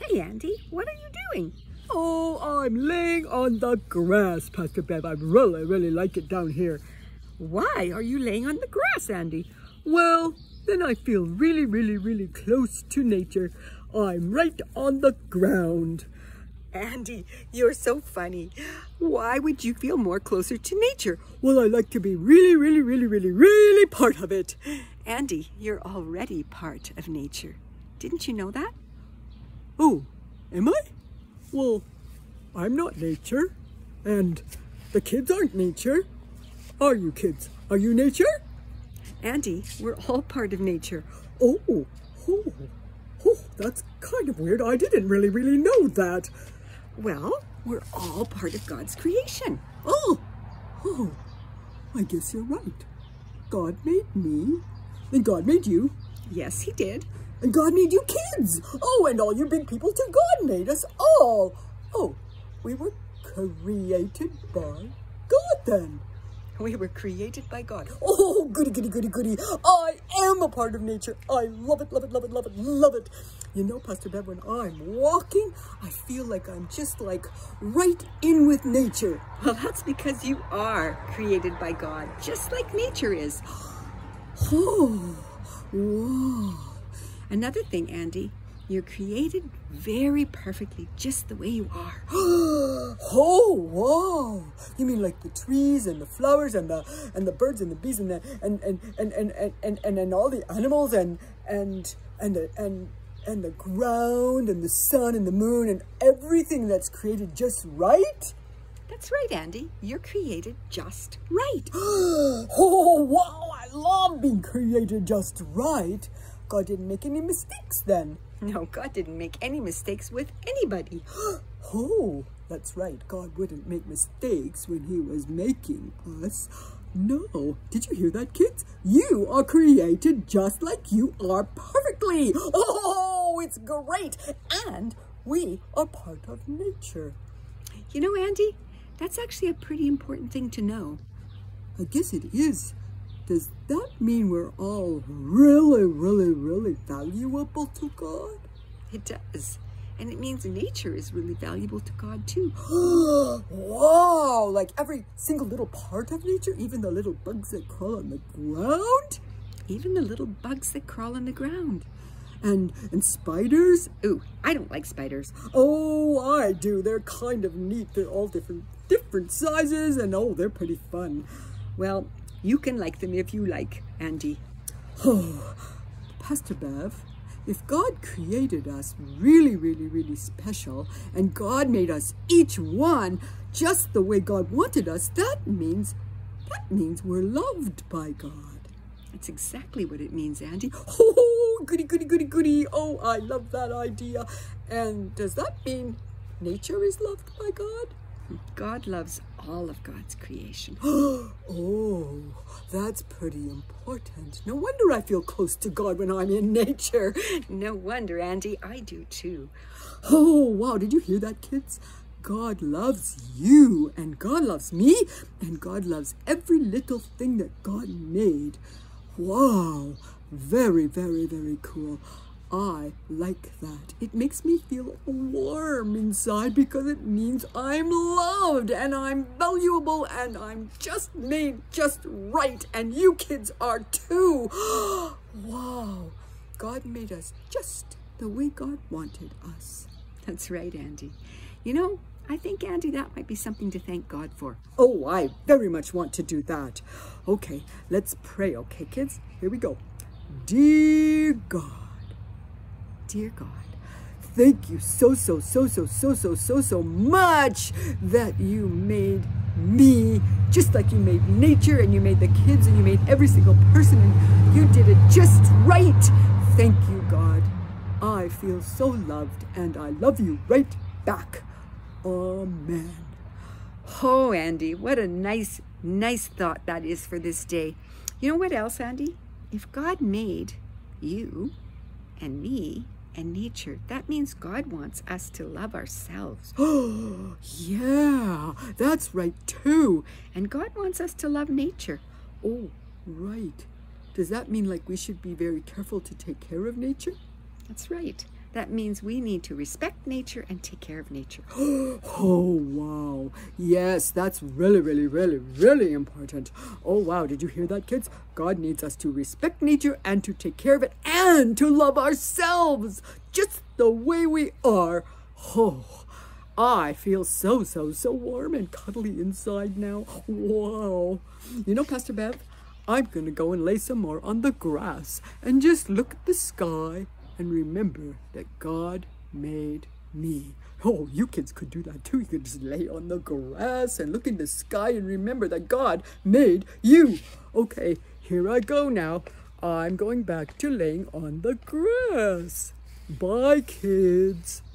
Hey, Andy, what are you doing? Oh, I'm laying on the grass, Pastor Bev. I really like it down here. Why are you laying on the grass, Andy? Well, then I feel really close to nature. I'm right on the ground. Andy, you're so funny. Why would you feel more closer to nature? Well, I like to be really part of it. Andy, you're already part of nature. Didn't you know that? Oh, am I? Well, I'm not nature, and the kids aren't nature. Are you kids? Are you nature? Andy, we're all part of nature. Oh, that's kind of weird. I didn't really know that. Well, we're all part of God's creation. Oh, I guess you're right. God made me, and God made you. Yes, he did. And God made you kids. Oh, and all you big people too. God made us all. Oh, we were created by God then. We were created by God. Oh, goody. I am a part of nature. I love it. You know, Pastor Bev, when I'm walking, I feel like I'm just like right in with nature. Well, that's because you are created by God, just like nature is. Oh, wow. Another thing, Andy, you're created very perfectly, just the way you are. Oh, wow! You mean like the trees and the flowers and the birds and the bees and all the animals and the ground and the sun and the moon and everything that's created just right? That's right, Andy. You're created just right. Oh, wow! I love being created just right. God didn't make any mistakes then. No, God didn't make any mistakes with anybody. Oh, that's right. God wouldn't make mistakes when he was making us. No. Did you hear that, kids? You are created just like you are perfectly. Oh, it's great. And we are part of nature. You know, Andy, that's actually a pretty important thing to know. I guess it is. Does that mean we're all really valuable to God? It does. And it means nature is really valuable to God too. Wow! Like every single little part of nature? Even the little bugs that crawl on the ground? Even the little bugs that crawl on the ground. And spiders? Ooh, I don't like spiders. Oh, I do. They're kind of neat. They're all different sizes, and oh, they're pretty fun. Well, you can like them if you like, Andy. Oh, Pastor Bev, if God created us really special, and God made us each one just the way God wanted us, that means we're loved by God. That's exactly what it means, Andy. Oh, goody. Oh, I love that idea. And does that mean nature is loved by God? God loves all of God's creation. Oh, that's pretty important. No wonder I feel close to God when I'm in nature. No wonder, Andy. I do too. Oh, wow. Did you hear that, kids? God loves you, and God loves me, and God loves every little thing that God made. Wow. Very cool. I like that. It makes me feel warm inside because it means I'm loved and I'm valuable and I'm just made just right, and you kids are too. Wow. God made us just the way God wanted us. That's right, Andy. You know, I think, Andy, that might be something to thank God for. Oh, I very much want to do that. Okay, let's pray, okay, kids? Here we go. Dear God. Dear God, thank you so much that you made me just like you made nature, and you made the kids, and you made every single person, and you did it just right. Thank you, God. I feel so loved, and I love you right back. Amen. Oh, Andy, what a nice thought that is for this day. You know what else, Andy? If God made you and me and nature, that means God wants us to love ourselves. Oh, yeah, that's right too. And God wants us to love nature. Oh, right. Does that mean like we should be very careful to take care of nature? That's right. That means we need to respect nature and take care of nature. Oh, wow. Yes, that's really, really, really, really important. Oh, wow. Did you hear that, kids? God needs us to respect nature and to take care of it and to love ourselves just the way we are. Oh, I feel so warm and cuddly inside now. Wow. You know, Pastor Bev, I'm going to go and lay some more on the grass and just look at the sky and remember that God made me. Oh, you kids could do that too. You could just lay on the grass and look in the sky and remember that God made you. Okay, here I go now. I'm going back to laying on the grass. Bye, kids.